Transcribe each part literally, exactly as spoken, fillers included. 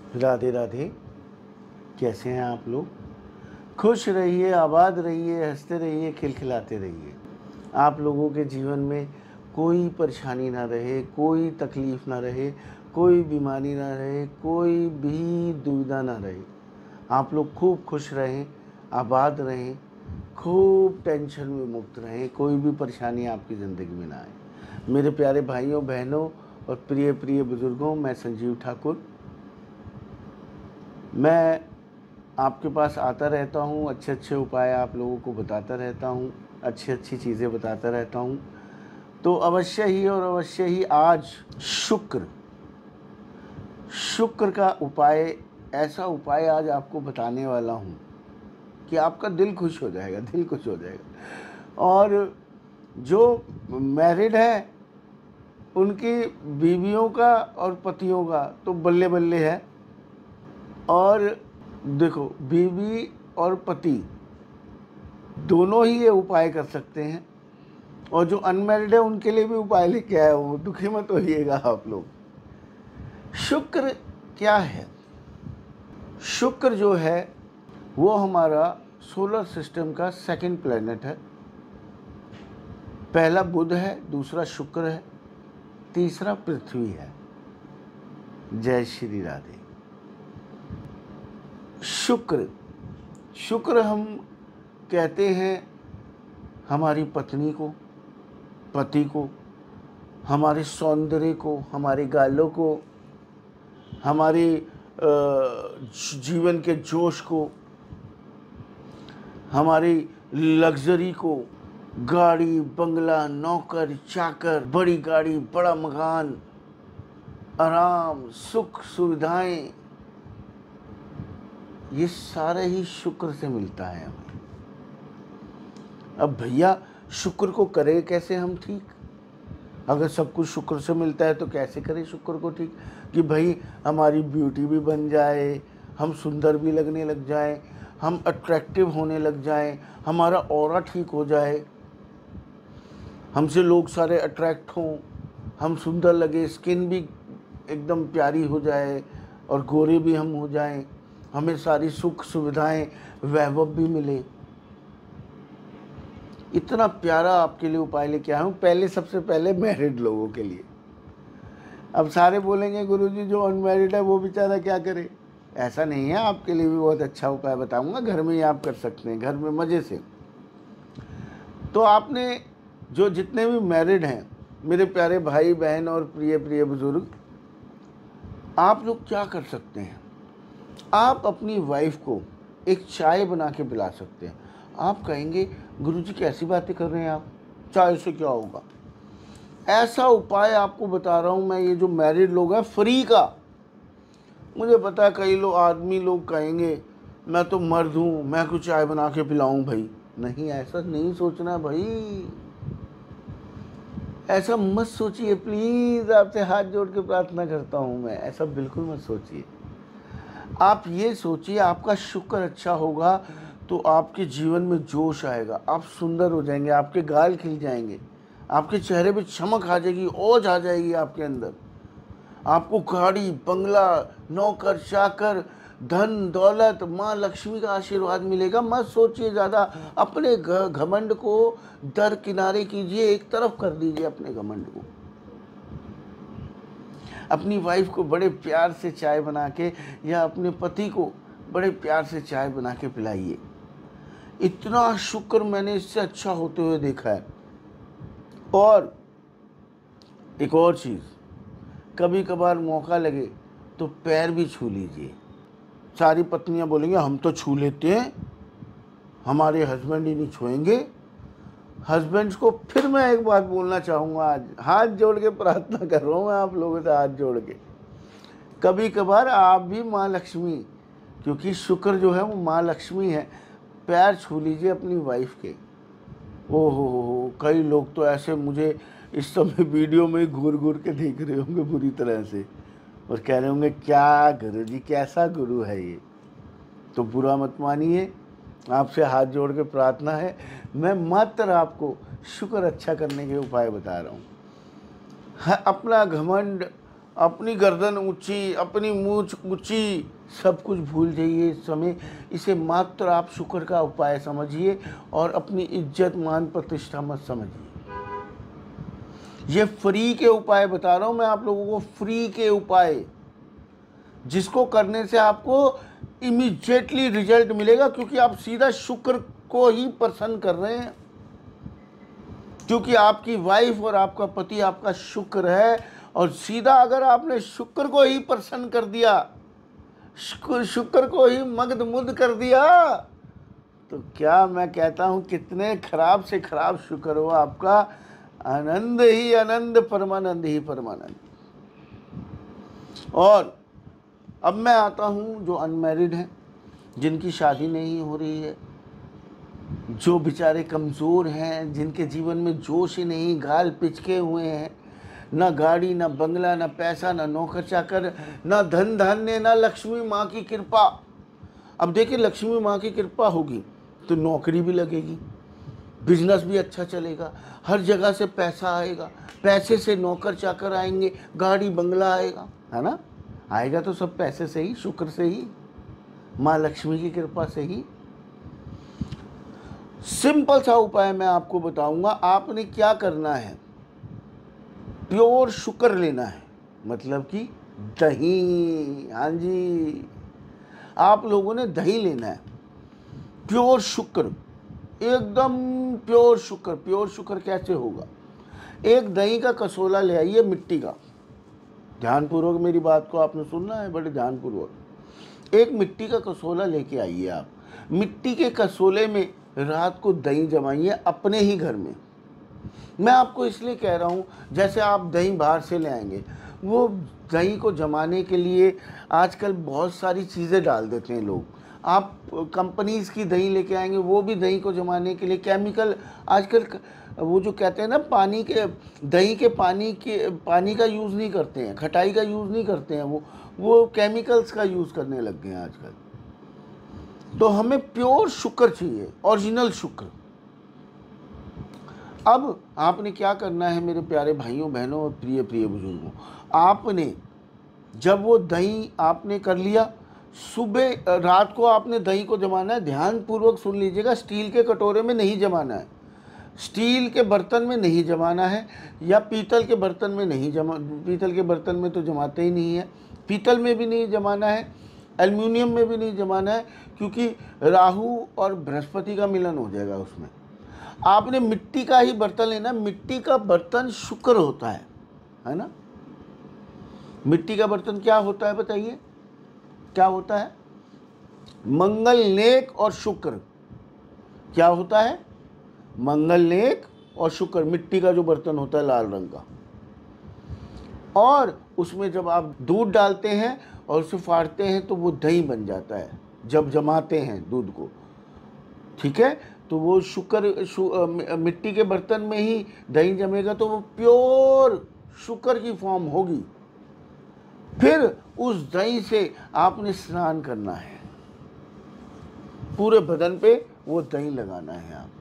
राधे राधे। कैसे हैं आप लोग? खुश रहिए, आबाद रहिए, हंसते रहिए, खिलखिलाते रहिए। आप लोगों के जीवन में कोई परेशानी ना रहे, कोई तकलीफ़ ना रहे, कोई बीमारी ना रहे, कोई भी दुविधा ना रहे। आप लोग खूब खुश रहें, आबाद रहें, खूब टेंशन में मुक्त रहें, कोई भी परेशानी आपकी ज़िंदगी में ना आए। मेरे प्यारे भाइयों बहनों और प्रिय प्रिय बुज़ुर्गों, मैं संजीव ठाकुर। मैं आपके पास आता रहता हूँ, अच्छे अच्छे उपाय आप लोगों को बताता रहता हूँ, अच्छी अच्छी चीज़ें बताता रहता हूँ। तो अवश्य ही और अवश्य ही आज शुक्र शुक्र का उपाय, ऐसा उपाय आज आपको बताने वाला हूँ कि आपका दिल खुश हो जाएगा, दिल खुश हो जाएगा। और जो मैरिड है उनकी बीवियों का और पतियों का तो बल्ले बल्ले है। और देखो, बीवी और पति दोनों ही ये उपाय कर सकते हैं, और जो अनमैरिड है उनके लिए भी उपाय लेके आया हूँ, दुखी मत होइएगा आप लोग। शुक्र क्या है? शुक्र जो है वो हमारा सोलर सिस्टम का सेकंड प्लैनेट है। पहला बुध है, दूसरा शुक्र है, तीसरा पृथ्वी है। जय श्री राधे। शुक्र शुक्र हम कहते हैं हमारी पत्नी को, पति को, हमारे सौंदर्य को, हमारे गालों को, हमारे जीवन के जोश को, हमारी लग्जरी को, गाड़ी बंगला, नौकर चाकर, बड़ी गाड़ी, बड़ा मकान, आराम, सुख, सुविधाएं, ये सारे ही शुक्र से मिलता है हमें। अब भैया शुक्र को करें कैसे हम ठीक? अगर सब कुछ शुक्र से मिलता है तो कैसे करें शुक्र को ठीक कि भाई हमारी ब्यूटी भी बन जाए, हम सुंदर भी लगने लग जाएं, हम अट्रैक्टिव होने लग जाएं, हमारा ऑरा ठीक हो जाए, हमसे लोग सारे अट्रैक्ट हों, हम सुंदर लगे, स्किन भी एकदम प्यारी हो जाए और गोरे भी हम हो जाएं, हमें सारी सुख सुविधाएं, वैभव भी मिले। इतना प्यारा आपके लिए उपाय लेके आया हूँ, पहले सबसे पहले मैरिड लोगों के लिए। अब सारे बोलेंगे गुरुजी जो अनमैरिड है वो बेचारा क्या करे? ऐसा नहीं है, आपके लिए भी बहुत अच्छा उपाय बताऊंगा, घर में ही आप कर सकते हैं, घर में मज़े से। तो आपने जो जितने भी मैरिड हैं मेरे प्यारे भाई बहन और प्रिय प्रिय बुजुर्ग, आप लोग क्या कर सकते हैं? आप अपनी वाइफ को एक चाय बना के पिला सकते हैं। आप कहेंगे गुरुजी कैसी बातें कर रहे हैं आप, चाय से क्या होगा? ऐसा उपाय आपको बता रहा हूँ मैं, ये जो मैरिड लोग हैं, फ्री का। मुझे पता है कई लोग आदमी लोग कहेंगे मैं तो मर्द हूँ, मैं कुछ चाय बना के पिलाऊँ भाई। नहीं, ऐसा नहीं सोचना भाई, ऐसा मत सोचिए प्लीज़, आपसे हाथ जोड़ के प्रार्थना करता हूँ मैं, ऐसा बिल्कुल मत सोचिए। आप ये सोचिए आपका शुक्र अच्छा होगा तो आपके जीवन में जोश आएगा, आप सुंदर हो जाएंगे, आपके गाल खिल जाएंगे, आपके चेहरे पे चमक आ जाएगी, ओज आ जाएगी आपके अंदर। आपको गाड़ी बंगला, नौकर चाकर, धन दौलत, माँ लक्ष्मी का आशीर्वाद मिलेगा। मत सोचिए ज़्यादा, अपने घमंड को दर किनारे कीजिए, एक तरफ कर दीजिए अपने घमंड को। अपनी वाइफ को बड़े प्यार से चाय बना के, या अपने पति को बड़े प्यार से चाय बना के पिलाइए। इतना शुक्र मैंने इससे अच्छा होते हुए देखा है। और एक और चीज़, कभी कभार मौका लगे तो पैर भी छू लीजिए। सारी पत्नियां बोलेंगे हम तो छू लेते हैं, हमारे हस्बैंड ही नहीं छुएंगे। हस्बैंड्स को फिर मैं एक बात बोलना चाहूँगा, आज हाथ जोड़ के प्रार्थना कर रहा हूँ मैं आप लोगों से, हाथ जोड़ के, कभी कभार आप भी माँ लक्ष्मी, क्योंकि शुक्र जो है वो माँ लक्ष्मी है, पैर छू लीजिए अपनी वाइफ के। ओ हो हो, कई लोग तो ऐसे मुझे इस समय वीडियो में घूर घूर के देख रहे होंगे बुरी तरह से, और कह रहे होंगे क्या गुरु जी, कैसा गुरु है ये? तो बुरा मत मानिए, आपसे हाथ जोड़ के प्रार्थना है, मैं मात्र आपको शुक्र अच्छा करने के उपाय बता रहा हूँ। अपना घमंड अपनी गर्दन ऊंची, अपनी मूंछ ऊंची, सब कुछ भूल जाइए इस समय। इसे मात्र आप शुक्र का उपाय समझिए और अपनी इज्जत मान प्रतिष्ठा मत समझिए। ये फ्री के उपाय बता रहा हूं मैं आप लोगों को, फ्री के उपाय जिसको करने से आपको इमीडिएटली रिजल्ट मिलेगा, क्योंकि आप सीधा शुक्र को ही प्रसन्न कर रहे हैं, क्योंकि आपकी वाइफ और आपका पति आपका शुक्र है। और सीधा अगर आपने शुक्र को ही प्रसन्न कर दिया, शुक्र शुक्र को ही मगध-मुग्ध कर दिया, तो क्या मैं कहता हूं कितने खराब से खराब शुक्र हो आपका, आनंद ही आनंद, परमानंद ही परमानंद। और अब मैं आता हूं जो अनमैरिड हैं, जिनकी शादी नहीं हो रही है, जो बेचारे कमज़ोर हैं, जिनके जीवन में जोश ही नहीं, गाल पिचके हुए हैं, ना गाड़ी, ना बंगला, ना पैसा, ना नौकर चाकर, ना धन धान्य, ना लक्ष्मी माँ की कृपा। अब देखिए, लक्ष्मी माँ की कृपा होगी तो नौकरी भी लगेगी, बिजनेस भी अच्छा चलेगा, हर जगह से पैसा आएगा, पैसे से नौकर चाकर आएंगे, गाड़ी बंगला आएगा, है ना। आएगा तो सब पैसे से ही, शुक्र से ही, माँ लक्ष्मी की कृपा से ही। सिंपल सा उपाय मैं आपको बताऊंगा। आपने क्या करना है, प्योर शुक्र लेना है, मतलब कि दही। हाँ जी, आप लोगों ने दही लेना है, प्योर शुक्र, एकदम प्योर शुक्र। प्योर शुक्र कैसे होगा, एक दही का कसोला ले आइए मिट्टी का, ध्यानपूर्वक मेरी बात को आपने सुनना है, बड़े ध्यानपूर्वक। एक मिट्टी का कसोला लेके आइए आप, मिट्टी के कसोले में रात को दही जमाइए अपने ही घर में। मैं आपको इसलिए कह रहा हूँ, जैसे आप दही बाहर से ले आएंगे, वो दही को जमाने के लिए आजकल बहुत सारी चीज़ें डाल देते हैं लोग। आप कंपनीज़ की दही लेके आएंगे, वो भी दही को जमाने के लिए केमिकल, आजकल वो जो कहते हैं ना, पानी के, दही के पानी के पानी का यूज़ नहीं करते हैं, खटाई का यूज़ नहीं करते हैं, वो वो केमिकल्स का यूज़ करने लग गए हैं आजकल। तो हमें प्योर शुक्र चाहिए, ओरिजिनल शुक्र। अब आपने क्या करना है मेरे प्यारे भाइयों बहनों और प्रिय प्रिय बुजुर्गों, आपने जब वो दही आपने कर लिया, सुबह रात को आपने दही को जमाना है, ध्यान पूर्वक सुन लीजिएगा, स्टील के कटोरे में नहीं जमाना है, स्टील के बर्तन में नहीं जमाना है, या पीतल के बर्तन में नहीं जमा, पीतल के बर्तन में तो जमाते ही नहीं है, पीतल में भी नहीं जमाना है, एल्युमिनियम में भी नहीं जमाना है, क्योंकि राहु और बृहस्पति का मिलन हो जाएगा उसमें। आपने मिट्टी का ही बर्तन लेना, मिट्टी का बर्तन शुक्र होता है, है ना। मिट्टी का बर्तन क्या होता है बताइए, क्या होता है, मंगल नेक और शुक्र। क्या होता है, मंगल नेक और शुक्र, मिट्टी का जो बर्तन होता है लाल रंग का। और उसमें जब आप दूध डालते हैं और उसे फाड़ते हैं तो वो दही बन जाता है, जब जमाते हैं दूध को, ठीक है। तो वो शुक्र शु, मिट्टी के बर्तन में ही दही जमेगा, तो वो प्योर शुक्र की फॉर्म होगी। फिर उस दही से आपने स्नान करना है, पूरे बदन पे वो दही लगाना है आपने।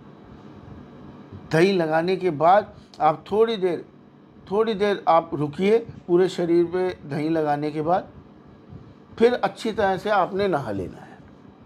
दही लगाने के बाद आप थोड़ी देर थोड़ी देर आप रुकिए, पूरे शरीर पे दही लगाने के बाद फिर अच्छी तरह से आपने नहा लेना है,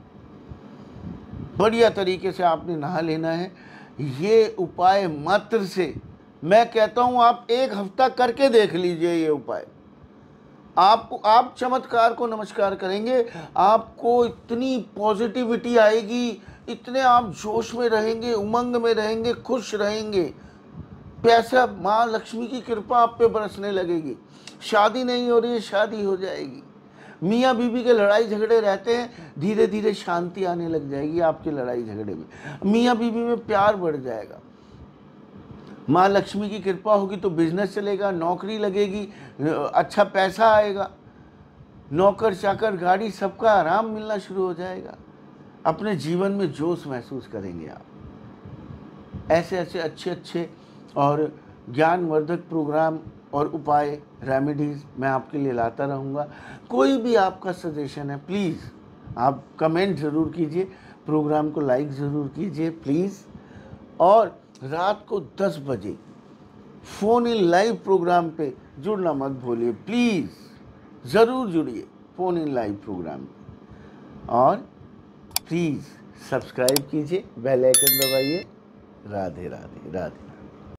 बढ़िया तरीके से आपने नहा लेना है। ये उपाय मात्र से मैं कहता हूँ आप एक हफ्ता करके देख लीजिए। ये उपाय आपको, आप चमत्कार को नमस्कार करेंगे, आपको इतनी पॉजिटिविटी आएगी, इतने आप जोश में रहेंगे, उमंग में रहेंगे, खुश रहेंगे, पैसा, माँ लक्ष्मी की कृपा आप पे बरसने लगेगी। शादी नहीं हो रही है, शादी हो जाएगी। मियाँ बीवी के लड़ाई झगड़े रहते हैं, धीरे धीरे शांति आने लग जाएगी आपके लड़ाई झगड़े में, मियाँ बीवी में प्यार बढ़ जाएगा। माँ लक्ष्मी की कृपा होगी तो बिजनेस चलेगा, नौकरी लगेगी, अच्छा पैसा आएगा, नौकर चाकर गाड़ी सबका आराम मिलना शुरू हो जाएगा, अपने जीवन में जोश महसूस करेंगे आप। ऐसे ऐसे अच्छे अच्छे और ज्ञानवर्धक प्रोग्राम और उपाय, रेमेडीज़ मैं आपके लिए लाता रहूँगा। कोई भी आपका सजेशन है प्लीज़ आप कमेंट ज़रूर कीजिए, प्रोग्राम को लाइक ज़रूर कीजिए प्लीज़। और रात को दस बजे फ़ोन इन लाइव प्रोग्राम पे जुड़ना मत भूलिए, प्लीज़ ज़रूर जुड़िए फ़ोन इन लाइव प्रोग्राम में, और प्लीज़ सब्सक्राइब कीजिए, बेल आइकन दबाइए। राधे राधे राधे।